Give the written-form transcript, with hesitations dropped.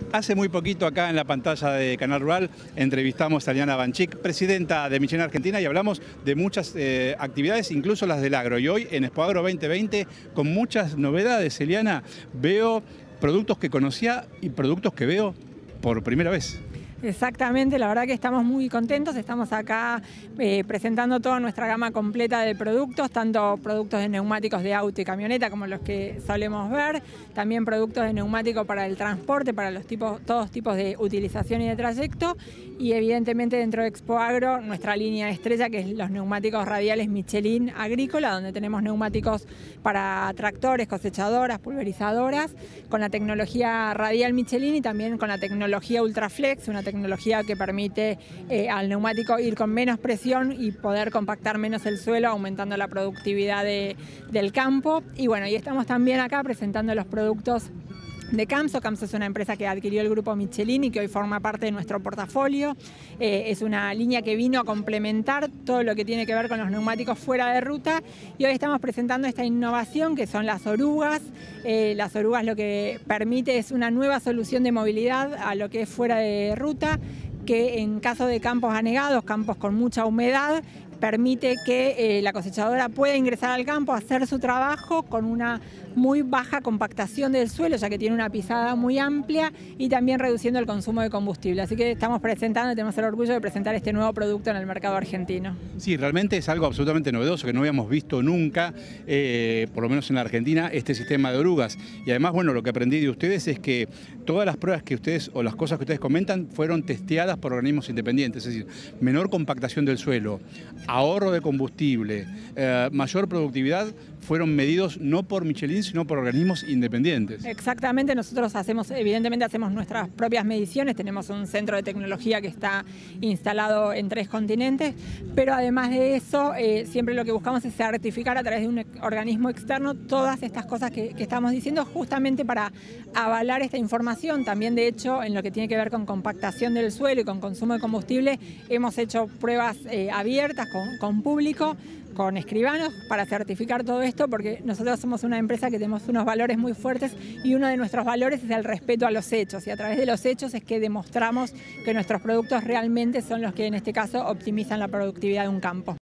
Hace muy poquito acá en la pantalla de Canal Rural entrevistamos a Eliana Banchik, presidenta de Michelin Argentina, y hablamos de muchas actividades, incluso las del agro. Y hoy en Expoagro 2020, con muchas novedades, Eliana, veo productos que conocía y productos que veo por primera vez. Exactamente, la verdad que estamos muy contentos, estamos acá presentando toda nuestra gama completa de productos, tanto productos de neumáticos de auto y camioneta como los que solemos ver, también productos de neumático para el transporte, para todos tipos de utilización y de trayecto, y evidentemente dentro de Expoagro nuestra línea estrella, que es los neumáticos radiales Michelin Agrícola, donde tenemos neumáticos para tractores, cosechadoras, pulverizadoras, con la tecnología radial Michelin y también con la tecnología Ultraflex, una tecnología que permite al neumático ir con menos presión y poder compactar menos el suelo, aumentando la productividad del campo. Y bueno, y estamos también acá presentando los productos de Camso. Camso es una empresa que adquirió el grupo Michelin y que hoy forma parte de nuestro portafolio. Es una línea que vino a complementar todo lo que tiene que ver con los neumáticos fuera de ruta, y hoy estamos presentando esta innovación que son las orugas. Las orugas lo que permite es una nueva solución de movilidad a lo que es fuera de ruta, que en caso de campos anegados, campos con mucha humedad, permite que la cosechadora pueda ingresar al campo, hacer su trabajo con una muy baja compactación del suelo, ya que tiene una pisada muy amplia, y también reduciendo el consumo de combustible. Así que estamos presentando, tenemos el orgullo de presentar este nuevo producto en el mercado argentino. Sí, realmente es algo absolutamente novedoso que no habíamos visto nunca, por lo menos en la Argentina, este sistema de orugas. Y además, bueno, lo que aprendí de ustedes es que todas las pruebas que ustedes, o las cosas que ustedes comentan, fueron testeadas por organismos independientes, es decir, menor compactación del suelo, ahorro de combustible, mayor productividad, fueron medidos no por Michelin, sino por organismos independientes. Exactamente, nosotros evidentemente hacemos nuestras propias mediciones, tenemos un centro de tecnología que está instalado en 3 continentes, pero además de eso, siempre lo que buscamos es certificar a través de un organismo externo todas estas cosas que estamos diciendo, justamente para avalar esta información. También, de hecho, en lo que tiene que ver con compactación del suelo y con consumo de combustible, hemos hecho pruebas abiertas con público, con escribanos, para certificar todo esto, porque nosotros somos una empresa que tenemos unos valores muy fuertes, y uno de nuestros valores es el respeto a los hechos, y a través de los hechos es que demostramos que nuestros productos realmente son los que en este caso optimizan la productividad de un campo.